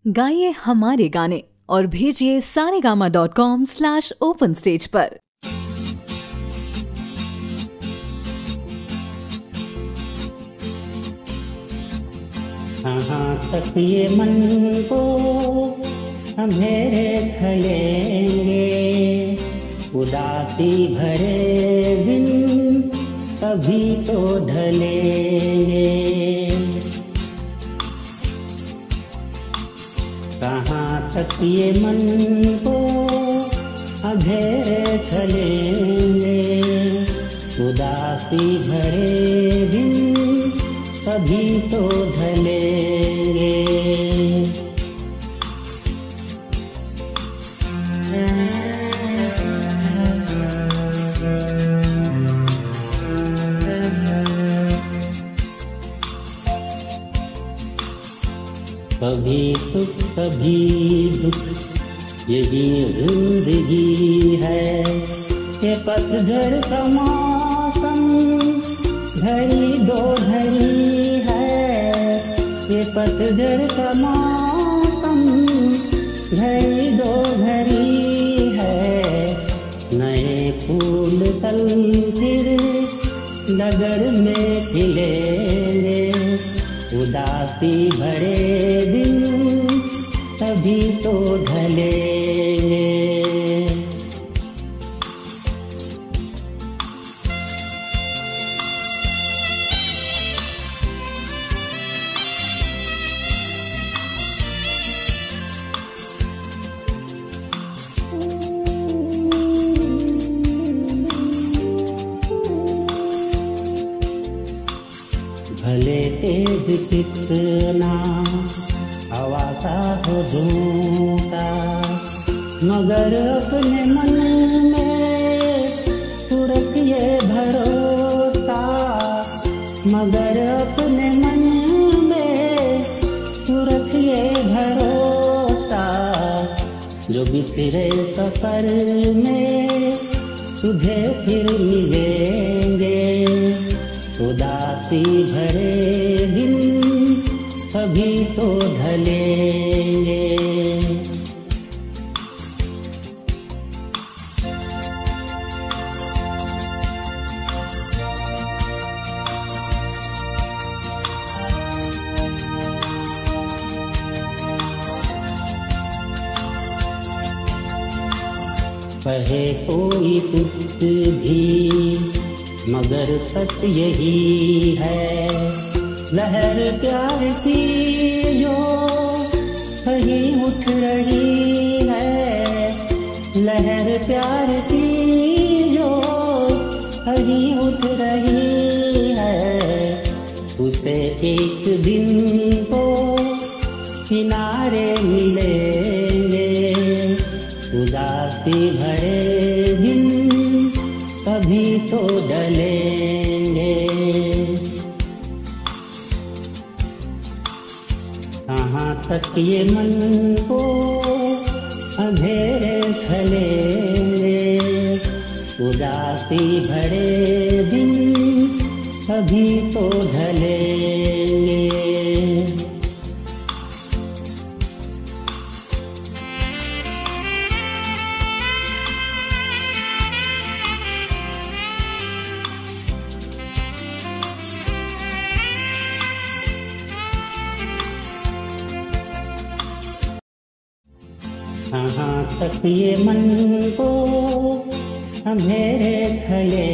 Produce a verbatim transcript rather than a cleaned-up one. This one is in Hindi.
गाइए हमारे गाने और भेजिए Saregama dot com slash open stage पर। कहाँ तक ये मन को अंधेरे ढलेंगे, उदासी भरे दिन कभी तो ढलेंगे। कहाँ तक ये मन को अंधेरे ढलेंगे, उदासी भरे दिन कभी तो ढलेंगे। कभी सुख कभी दुख यही जिंदगी है, ये पतझड़ का मौसम घड़ी दो घड़ी है, ये पतझड़ का मौसम घड़ी दो घड़ी है। नए फूल तल फिर नगर में खिलेंगे, उदासी भरे दिन तभी तो ढलेंगे। भले तेज कितना हवा सा हो झूठा, मगर अपने मन में सुरखिए भरोसा, मगर अपने मन में सुरखिए भरोसा। जो बिखरे सफर में तुझे फिर मिलेंगे, उदासी भरे दिन कभी तो ढलेंगे। कहे कोई कुछ भी मगर सच यही है, लहर प्यार की जो कहीं उठ रही है, लहर प्यार की जो कहीं उठ रही है। उसे एक दिन को किनारे मिलेंगे, उदासी भरे दिन कभी तो ढलेंगे। कहाँ तक ये मन को अंधेरे ढलेंगे, उदासी भरे दिन कभी तो ढलेंगे। कहाँ तक ये मन को अंधेरे ढलेंगे,